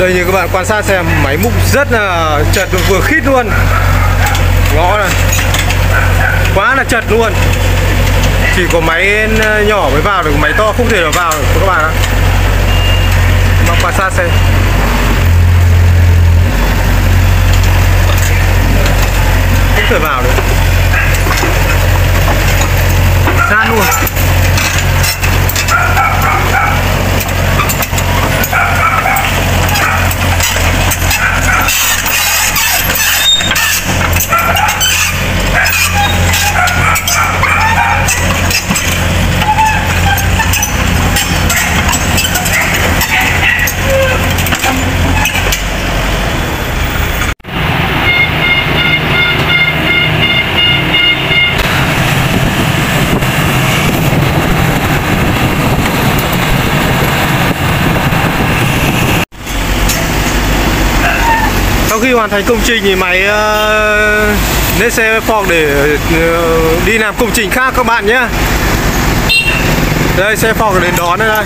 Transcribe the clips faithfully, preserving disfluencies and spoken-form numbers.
Đây như các bạn quan sát xem, máy múc rất là chật, vừa khít luôn. Ngõ này quá là chật luôn. Chỉ có máy nhỏ mới vào được, máy to không thể nào vào được các bạn ạ. Mà quan sát xem, không thể vào được, sát luôn. Sau khi hoàn thành công trình thì máy uh, lên xe Ford để uh, đi làm công trình khác các bạn nhé. Đây xe Ford đến đón đây, đây.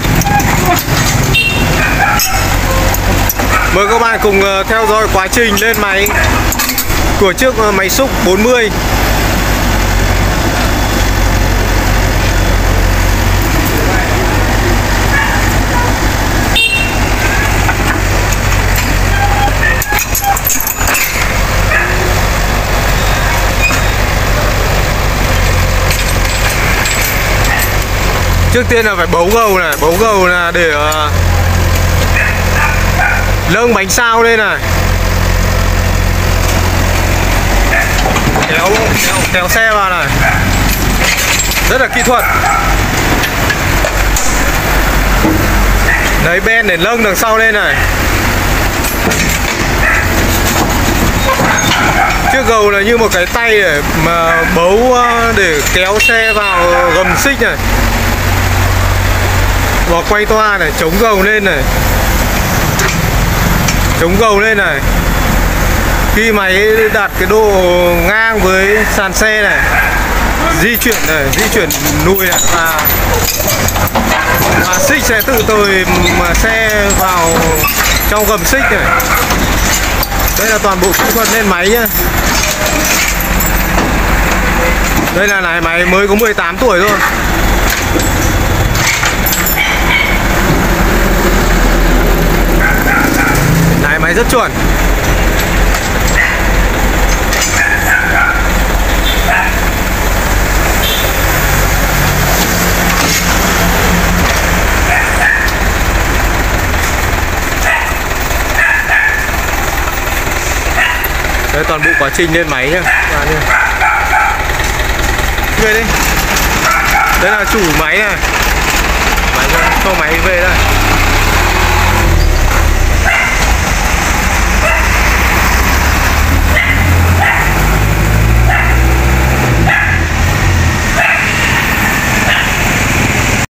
Mời các bạn cùng uh, theo dõi quá trình lên máy của chiếc uh, máy xúc bốn mươi. Trước tiên là phải bấu gầu này, bấu gầu là để uh, lâng bánh sao lên này, kéo, kéo, kéo xe vào này, rất là kỹ thuật. Lấy ben để lâng đằng sau lên này. Chiếc gầu là như một cái tay để mà bấu uh, để kéo xe vào gầm xích này. Và quay toa này, chống gầu lên này, chống gầu lên này. Khi máy đặt cái độ ngang với sàn xe này, di chuyển này, di chuyển lùi này, và, và xích sẽ tự tời mà xe vào trong gầm xích này. Đây là toàn bộ kỹ thuật lên máy nhá. Đây là này, máy mới có mười tám tuổi thôi. Này, máy rất chuẩn. Đây toàn bộ quá trình lên máy nhá. Về đi. Đây là chủ máy này. Máy cho máy về đây.